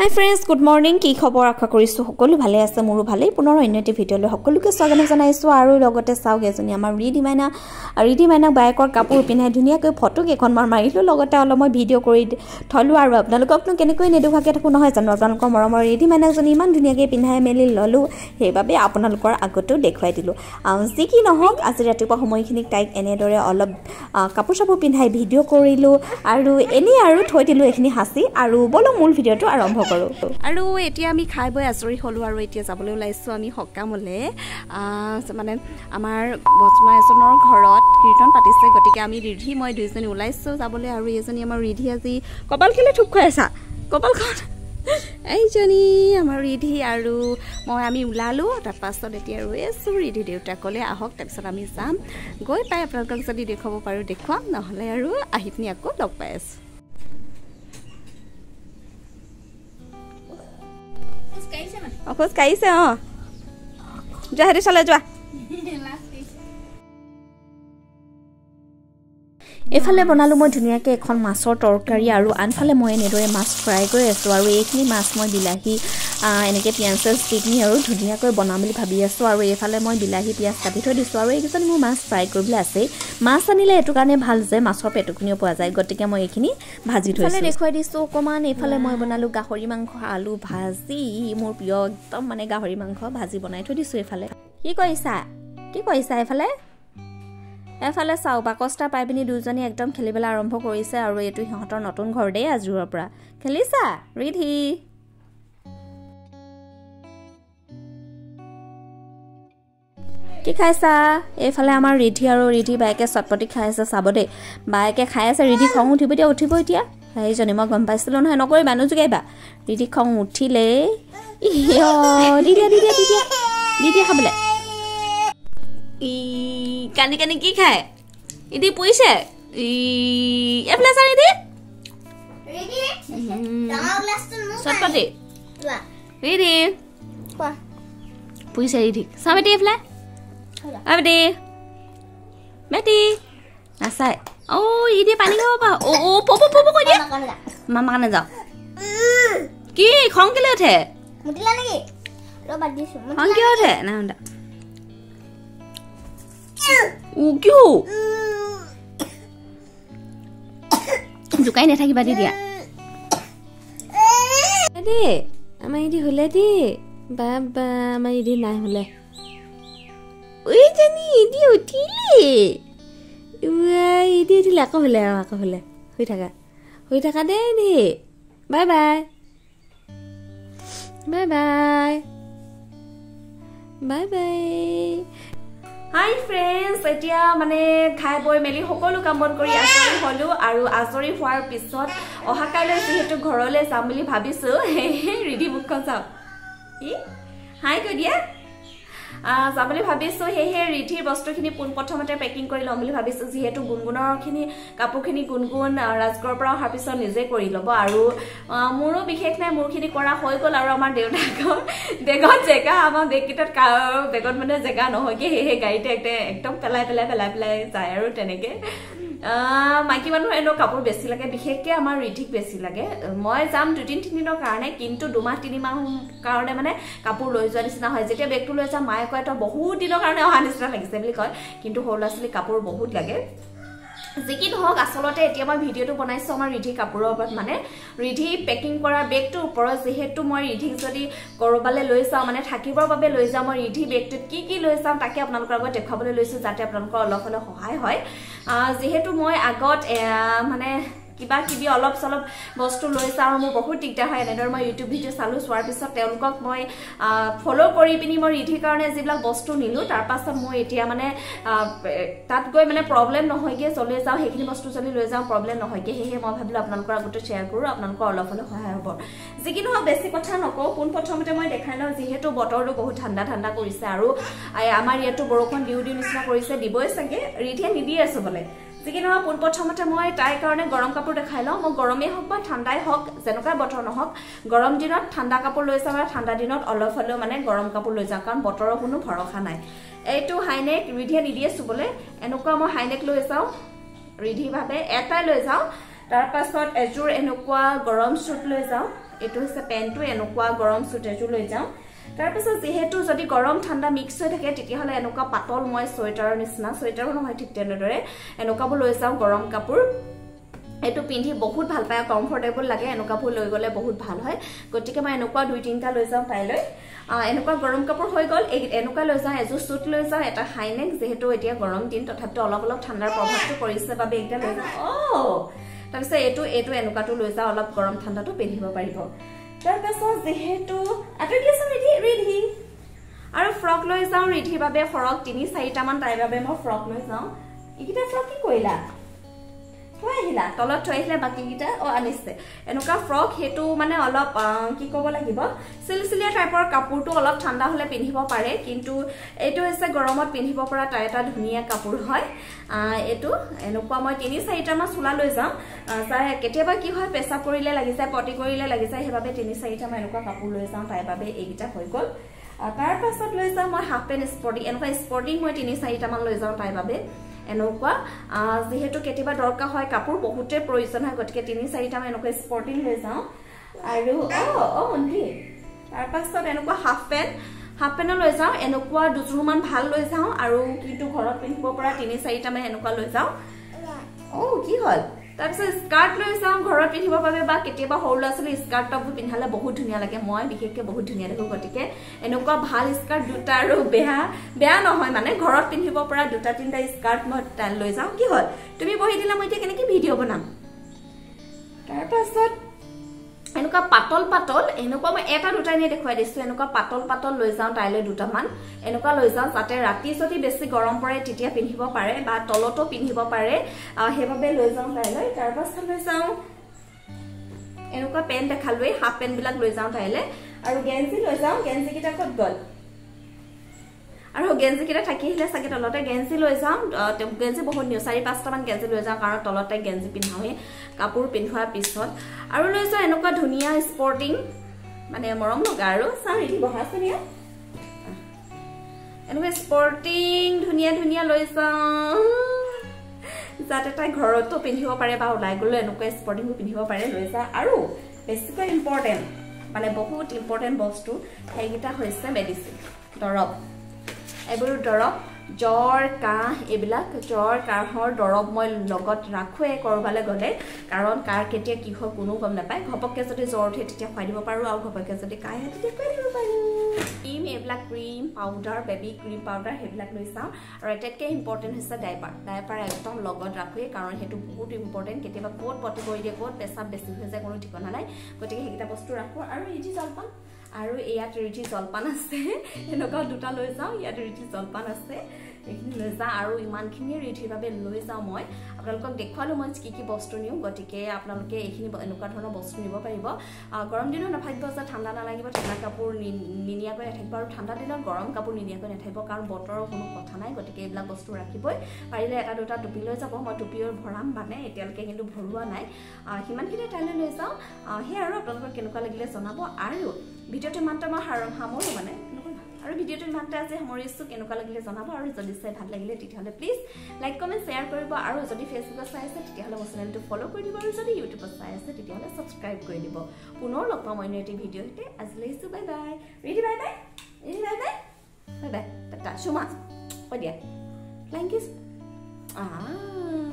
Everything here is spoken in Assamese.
Hi friends, good morning. Ki khobor akha koriso hokolo vale ase moru vale punor onne video le hokoluke swagan janaisu aru logote sauge joni amar ridi maina bayakor kapur pinai dunia ke photo ke kon mar marilu logote olo moi video kori tholu aru apnalukok nu kenekoi nedukhake thaku nohoy janu apnalukor moromor ridi maina joni iman duniake pinai meli lolu hebabe apnalukor agoto dekhwai dilu siki nohok আজি ৰাতিপুৱা সময়খিনিক টাইক এনে দৰে অলপ কাপোৰ সাপোৰ পিন্ধাই ভিডিও কৰিলো আৰু এনে আৰু থৈ দিলো এখিনি হাসি আৰু বলো মূল ভিডিওটো আৰম্ভ কৰো আৰু এতিয়া আমি খাই বৈ আজৰি হলো আৰু এতিয়া যাবলৈ ওলাইছো আমি হকামলে মানে আমাৰ বচমা এজনৰ ঘৰত কীৰ্তন পাতিছে গটিকে আমি ৰিধি মই দুইজনী ওলাইছো যাবলৈ আৰু এজনী আমাৰ ৰিধি আজি কপাল খেলে ঠুক খাই আছা কপালখন এইজনী আমাৰ ৰিধি আৰু মই আমি উলালো তাৰ পাছত এতিয়া ৰৈছো ৰিধি দেউতাকলে আহক তাৰ পিছত আমি যাম গৈ পাই আপোনালোকক যদি দেখাব পাৰো দেখুৱাম নহলে আৰু আহিপনি আকৌ লগ পাই আছো অকস কাইছে যা হেৰি চলে যোৱা এফালে বনালো মই ধুনিয়াকে এখন মাছৰ তৰকাৰী আৰু আনফালে মই এনেদৰে মাছ ফ্ৰাই কৰি আছো আৰু এইখিনি মাছ মই বিলাহী এনেকে পিয়াজ চিকনি আৰু ধুনিয়াকৈ বনাম বুলি ভাবি আছো আৰু এফালে মই বিলাহী পিয়াজ কাটি থৈ দিছো আৰু এইকিজন মই মাছ ফ্ৰাই কৰিবলৈ আছে মাছ আনিলে এটো কাৰণে ভাল যে মাছৰ পেটুকনিও পোৱা যায় গটিকে মই এইখিনি ভাজি থৈছো এফালে দেখুৱাই দিছো অকমান এফালে মই বনালো গাহৰি মাংস আলু ভাজি মোৰ প্ৰিয় একদম মানে গাহৰি মাংস ভাজি বনাই থৈ দিছো এফালে কি কৈছা এফালে চাও বাকস্তা পাই পিনি দুজনী একদম খেলিবলৈ আৰম্ভ কৰিছে আৰু এটো সিহঁতৰ নতুন ঘৰ দেই আজুৰ পৰা খেলিছা ৰিধি কি খাইছা এফালে আমাৰ ৰিধি আৰু ৰিধি বাইকে চটপটি খাই আছে চাব দে বাইকে খাই আছে ৰিধি খং উঠিব এতিয়া এইজনী মই গম পাইছিলো নহয় নকৰি মানুহ জুগাইবা ৰিধি খং উঠিলে দিদি খাবলে কানি কানি কি খায় ইদি পইছে এফলে সারি দি রেডি ডাঙৰ গ্লাসটো নো চটপটি ৰেডি কোৱা পইছে ৰেডি সাবেটি এফলে আবেটি বেটি আছাই ও ইদি পানী খাব পা ও পপো কৈ দিয়া মামা কানে যাও কি খং কেলে উঠে মুটিলা নেকি ৰবা দিছো খং কি উঠে না হন্দা কিয় জুকাই নাথাকিবা দিয়া দে আমাৰ ইদি হলে দে বাবা আমাৰ ইদি নাই হলে ওই জানি ইদি উঠিলে ইদি উঠিলে আকৌ হলে হৈ থাকা দে বাই বাই Hi friends, এতিয়া মানে খাই বই মেলি সকলো কাম বন কৰি আজৰি হলো আৰু আজৰি হোৱাৰ পিছত অহা কাইলৈ যেহেতু ঘৰলৈ যাম বুলি ভাবিছো ৰিধি মুখখন চাও হাই কৈ দিয়া যাম বুলি ভাবিছো হেহে ৰিধিৰ বস্তুখিনি প্ৰথমতে পেকিং কৰি লম বুলি ভাবিছো যেহেতু গুণগুণৰখিনি কাপোৰখিনি গুণগুণ ৰাজগড়ৰ পৰা অহাৰ পিছত নিজে কৰি ল'ব আৰু মোৰো বিশেষ নাই মোৰখিনি কৰা হৈ গ'ল আৰু আমাৰ দেউতাকৰ বেগত জেগা আমাৰ বেগকিটাত বেগত মানে জেগা নহয়গে হেহে গাড়ীতে একদম পেলাই যায় আৰু তেনেকে মাইকী মানুহৰ এনো কাপোৰ বেছি লাগে বিশেষকৈ আমাৰ ৰিধিক বেছি লাগে মই যাম 2-3 দিনৰ কাৰণে কিন্তু 2-3 মাহ কাৰণে মানে কাপোৰ লৈ যোৱা নিচিনা হয় যেতিয়া বেগটো লৈ যাম মায়ে কয় তো বহুত দিনৰ কাৰণে অহা নিচিনা লাগিছে বুলি কয় কিন্তু সৰু ল'ৰা-ছোৱালী কাপোৰ বহুত লাগে যিকি নহওক আচলতে এতিয়া মই ভিডিওটো বনাইছো আমাৰ ৰিধি কাপোৰৰ ওপৰত মানে ৰিধি পেকিং কৰা বেগটোৰ ওপৰত যেহেতু মই ৰিধিক যদি কৰবালে লৈ যাওঁ মানে থাকিবৰ বাবে লৈ যাওঁ মই ৰিধি বেগটোত কি লৈ যাম তাকে আপোনালোকৰ আগত দেখাবলৈ লৈছো যাতে আপোনালোকৰ অলপ হলে সহায় হয় যেহেতু মই আগত মানে কিবা কিবি অলপ চলপ বস্তু লৈ যাওঁ মোৰ বহুত দিগদাৰ হয় এনেদৰে মই ইউটিউব ভিডিও চালো চোৱাৰ পিছত তেওঁলোকক মই ফলো কৰি পিনি মই ৰিধিৰ কাৰণে যিবিলাক বস্তু নিলো তাৰ পাছত মই এতিয়া মানে তাত গৈ মানে প্ৰবলেম নহয়গে চলে যাওঁ সেইখিনি বস্তু যদি লৈ যাওঁ প্ৰবলেম নহয়গে হেহে মই ভাবিলো আপোনালোকৰ আগতে শ্বেয়াৰ কৰো আপোনালোকৰ অলপ হলে সহায় হ'ব যিকি নহওক বেছি কথা নকওঁ প্ৰথমতে মই দেখাই লওঁ যেহেতু বতৰটো বহুত ঠাণ্ডা কৰিছে আৰু আমাৰ ইয়াতো বৰষুণ দিউ নিচিনা কৰিছে দিবই চাগে ৰিধিয়ে নিদি আছে বলে যিকি নহওক প্ৰথমতে মই তাইৰ কাৰণে গৰম কাপোৰ দেখাই লওঁ মই গৰমেই হওক বা ঠাণ্ডাই হওক যেনেকুৱা বতৰ নহওক গৰম দিনত ঠাণ্ডা কাপোৰ লৈ যাওঁ আৰু ঠাণ্ডা দিনত অলপ হলেও মানে গৰম কাপোৰ লৈ যাওঁ কাৰণ বতৰৰ কোনো ভৰসা নাই এইটো হাইনেক ৰিধিয়ে নিদি আছে বলে এনেকুৱা মই হাইনেক লৈ যাওঁ ৰিধি ভাবে এটাই লৈ যাওঁ তাৰ পাছত এজোৰ এনেকুৱা গৰম সুট লৈ যাওঁ এটো হৈছে পেন্টটো এনেকুৱা গৰম সুইটাৰটো লৈ যাওঁ তাৰ পিছত যেহেতু যদি গৰম ঠাণ্ডা মিক্স হৈ থাকে তেতিয়া হলে এনেকুৱা পাতল মই সোয়েটাৰৰ নিচিনা সোয়েটাৰো নহয় ঠিক তেনেদৰে এনেকুৱাবোৰ লৈ যাওঁ গৰম কাপোৰ এটো পিন্ধি বহুত ভাল পায় কমফৰ্টেবল লাগে এনেকুৱাবোৰ লৈ গলে বহুত ভাল হয় গতিকে মই এনেকুৱা দুই তিনটা লৈ যাওঁ তাইলৈ এনেকুৱা গৰম কাপোৰ হৈ গল এনেকুৱা লৈ যাওঁ এজো সুট লৈ যাওঁ এটা হাইনেক যেহেতু এতিয়া গৰম দিন তথাপিতো অলপ অলপ ঠাণ্ডাৰ প্ৰভাৱটো পৰিছে বাবে এটা লৈ যাওঁ তাৰপিছত এটো এনেকুৱাটো লৈ যাওঁ অলপ গৰম ঠাণ্ডাটো পিন্ধিব পাৰিব তাৰপিছত যেহেতু আটৰিয়েছন ৰেডি আৰু ফ্ৰক লৈ যাওঁ ৰিধিৰ বাবে ফ্ৰক 3-4টা মান তাইৰ বাবে মই ফ্ৰক লৈ যাওঁ ইকিটা ফ্ৰক কি কৰিলা থৈহিলা তলত থৈহিলা বাকি কিটা আনিছে এনেকুৱা ফ্ৰক হেতু মানে অলপ কি ক'ব লাগিব সিলসিলিয়া টাইপৰ কাপোৰটো অলপ ঠাণ্ডা হলে পিন্ধিব পাৰে কিন্তু এটো হৈছে গৰমত পিন্ধিব পৰা এটা ধুনিয়া কাপোৰ হয় এটো এনেকুৱা মই 3-4টা মান চুলা লৈ যাওঁ চাই কেতিয়াবা কি হয় পেছা পৰিলে লাগি যায় পটি কৰিলে লাগি যায় হেবাবে 3-4টা মান এনেকুৱা কাপোৰ লৈ যাওঁ তাইৰ বাবে এইকিটা হৈ গল তাৰ পাছত লৈ যাওঁ মই হাফ পেন্ট স্পৰ্টিং এনেকুৱা স্পৰ্টিং মই 3-4টা মান লৈ যাওঁ তাইৰ বাবে এনেকুৱা যেহেতু কেতিয়াবা দৰকাৰ হয় কাপোৰ বহুতে প্ৰয়োজন হয় গতিকে 3-4টা মান এনেকুৱা স্পৰ্টিং লৈ যাওঁ আৰু hundir তাৰ পাছত এনেকুৱা হাফ পেন্ট লৈ যাওঁ এনেকুৱা দুজোৰমান ভাল লৈ যাওঁ আৰু কিন্তু ঘৰত পিন্ধিব পৰা 3-4টা মান এনেকুৱা লৈ যাওঁ কি হল তাৰপিছত স্কাৰ্ট লৈ যাওঁ ঘৰত পিন্ধিব বাবে বা কেতিয়াবা সৰু ল'ৰা-ছোৱালী স্কাৰ্ট টপবোৰ পিন্ধালে বহুত ধুনীয়া লাগে মই বিশেষকৈ বহুত ধুনীয়া দেখো গতিকে এনেকুৱা ভাল স্কাৰ্ট দুটা আৰু বেয়া নহয় মানে ঘৰত পিন্ধিব পৰা 2-3টা স্কাৰ্ট মই লৈ যাওঁ কি হল তুমি বহি দিলা মই এতিয়া কেনেকৈ ভিডিঅ' বনাম তাৰ পাছত এনেকুৱা পাতল এনেকুৱা মই এটা দুটা নে দেখুৱাই দিছো এনেকুৱা পাতল লৈ যাওঁ তাইলৈ দুটামান এনেকুৱা লৈ যাওঁ যাতে ৰাতি যদি বেছি গৰম পৰে তেতিয়া পিন্ধিব পাৰে বা তলতো পিন্ধিব পাৰে হেভাবে লৈ যাওঁ তাইলৈ তাৰ পাছত লৈ যাওঁ এনেকুৱা পেন্ট দেখালৈ হাফ পেন্ট বিলাক লৈ যাওঁ তাইলৈ আৰু গেঞ্জি লৈ যাওঁ গেঞ্জি কিটা কত গল আৰু গেঞ্জি কিটা থাকি আহিলে সাকে তলতে গেঞ্জি লৈ যাওঁ গেঞ্জি বহুত নিউ 4-5টা মান গেঞ্জি লৈ যাওঁ কাৰণ তলতে গেঞ্জি পিন্ধাওয়ে কাপোৰ পিন্ধোৱাৰ পিছত আৰু লৈ যাওঁ এনেকুৱা ধুনিয়া স্পৰ্টিং মানে মৰম লগা আৰু চাও ৰিধি বহাছনিয়া এনেকুৱা স্পৰ্টিং ধুনিয়া লৈ যাওঁ যাতে তাই ঘৰতো পিন্ধিব পাৰে বা ওলাই গলে এনেকুৱা স্পৰ্টিং পিন্ধিব পাৰে লৈ যাওঁ আৰু বেছিকৈ ইম্পৰ্টেন্ট মানে বহুত ইম্পৰ্টেন্ট বস্তু সেইগিটা হৈছে মেডিচিন দৰব এবোৰ দৰব জ্বৰ কাহ এবিলাক জ্বৰ কাহৰ দৰব মই লগত ৰাখোৱে কৰবালে গলে কাৰণ কাৰ কেতিয়া কি হয় কোনো গম নাপায় ঘপককে যদি জ্বৰ উঠে তেতিয়া খুৱাই দিব পাৰো আৰু ঘপককে যদি কাহ হয় তেতিয়া খুৱাই দিব পাৰো ক্ৰীম এবিলাক cream powder baby cream powder হেবিলাক লৈ চাওঁ আৰু এটাতকৈ ইম্পৰ্টেন্ট হৈছে ডাইপাৰ একদম লগত ৰাখোৱে কাৰণ হেতু বহুত ইম্পৰ্টেন্ট কেতিয়াবা কোট পটি কৰি দিয়ে কোট পেছাব বেছি হৈ যায় কোনো ঠিকনা নাই গতিকে হেকিটা বস্তু ৰাখো আৰু ইজি জলপান আৰু ইয়াত ৰিঠি জলপান আছে এনেকুৱা দুটা লৈ যাওঁ ইয়াত ৰিঠি জলপান আছে এইখিনি লৈ যাওঁ আৰু ইমানখিনি ৰিঠিৰ বাবে লৈ যাওঁ মই আপোনালোকক দেখুৱালো মই কি বস্তু নিও গতিকে আপোনালোকে এইখিনি এনেকুৱা ধৰণৰ বস্তু নিব পাৰিব গৰম দিনত নাভাবিব যে ঠাণ্ডা নালাগিব ঠাণ্ডা কাপোৰ নিনিয়াকৈ নাথাকিব আৰু ঠাণ্ডা দিনত গৰম কাপোৰ নিনিয়াকৈ নাথাকিব কাৰণ বতৰৰ কোনো কথা নাই গতিকে এইবিলাক বস্তু ৰাখিবই পাৰিলে এটা দুটা টুপি লৈ যাব মই টুপিৰ ভৰাম মানে এতিয়ালৈকে কিন্তু ভৰোৱা নাই সিমানখিনি তাইলৈ লৈ যাওঁ সেই আৰু আপোনালোকৰ কেনেকুৱা লাগিলে জনাব আৰু ভিডিঅ'টো ইমানটা মই সামৰো মানে আৰু ভিডিঅ'টো ইমানটা আছে সামৰিছো কেনেকুৱা লাগিলে জনাব আৰু যদি চাই ভাল লাগিলে তেতিয়াহলে প্লিজ লাইক কমেন্ট শেয়াৰ কৰিব আৰু যদি ফেচবুকত চাই আছে তেতিয়াহলে মোৰ চেনেলটো ফলো কৰি দিব আৰু যদি ইউটিউবত চাই আছে তেতিয়াহলে সাবস্ক্ৰাইব কৰি দিব পুনৰ লগ পাম অন্য এটা ভিডিঅ'তে আজিলৈছো bye bye ready bye bye Tata শুমা কৈ দিয়া ফ্লাইং কিছ